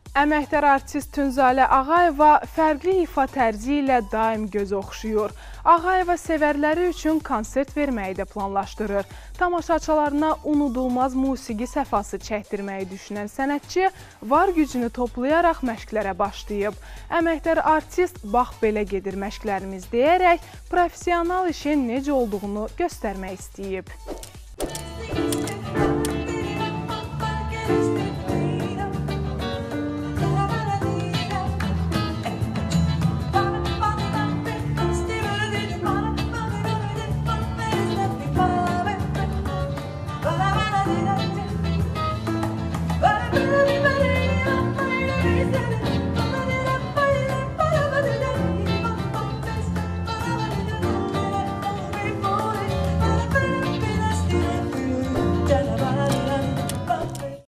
Əməkdar artist Tünzalə Ağayeva fərqli ifa tərzi ilə daim göz oxşuyur. Ağayeva sevərləri üçün konsert verməyi də planlaşdırır. Tamaşaçılarına unudulmaz musiqi səfası çəkdirməyi düşünən sənətçi var gücünü toplayaraq məşqlərə başlayıb. Əməkdar artist bax belə gedir məşqlərimiz deyərək professional işin necə olduğunu göstərmək istəyib.